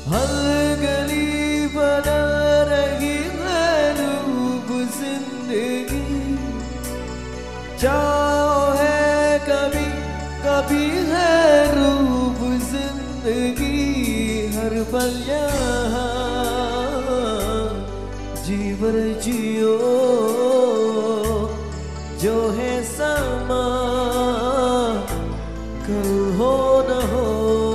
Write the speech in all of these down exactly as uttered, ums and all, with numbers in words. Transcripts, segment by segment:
हर गली बना रही है रूप जिंदगी, चाहो है कभी कभी है रूप जिंदगी। हर पल यहाँ जीवन जियो, जो है समा कल हो न हो।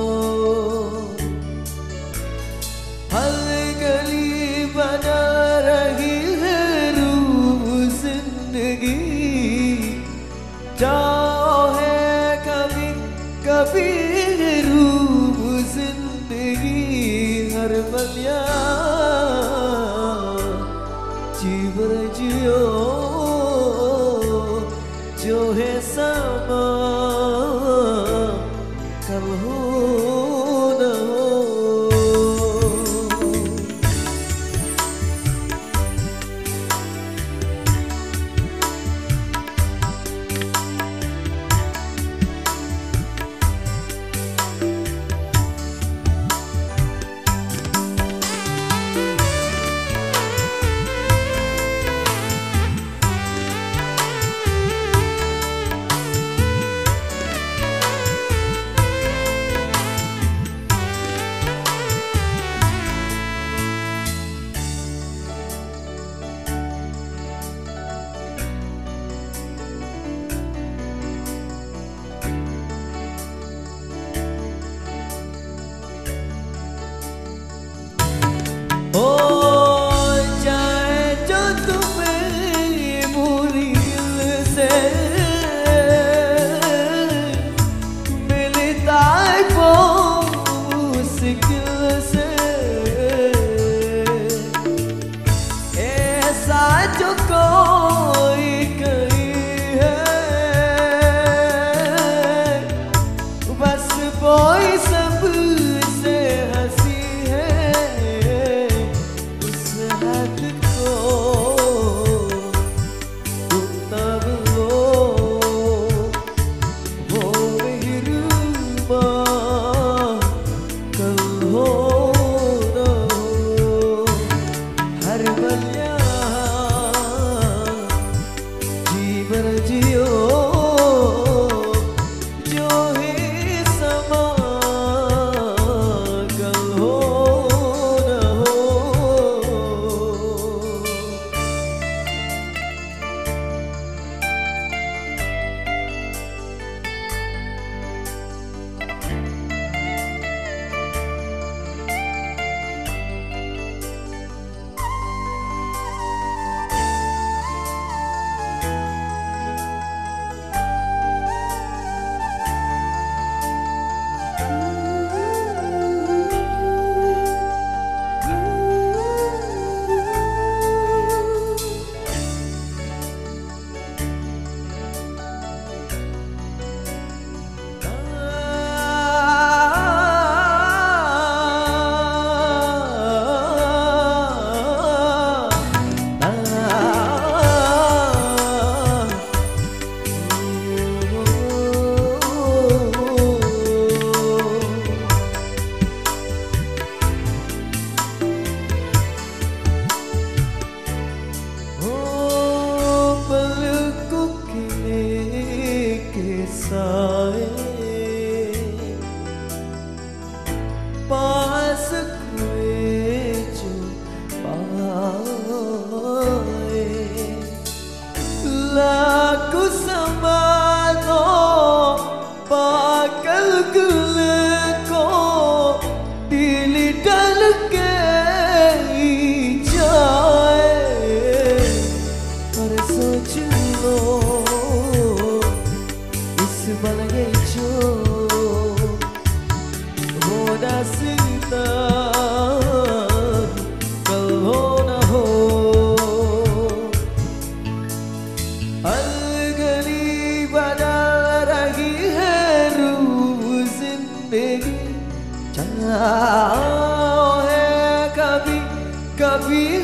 हर गली बना रही है रूप जिंदगी, चाहो है कभी कभी रूप जिंदगी। हर पल जीवन जियो, जो है समा कल हो न हो। ओ चाहे जो तुम्हें बुरी दिल से मिलता है वो मुश्किल से, ऐसा जो कोई कहीं है बस कोई सबसे हंसी जियो, जो है समा कल हो न हो। पास कोई जो पाए लाख समानो पागल गुल को दिल डल के जाए। पर सोच लो इस बन गई जो सीता कल हो न हो। हर गली बना रही है रूप जिंदगी, चाहो है कभी कभी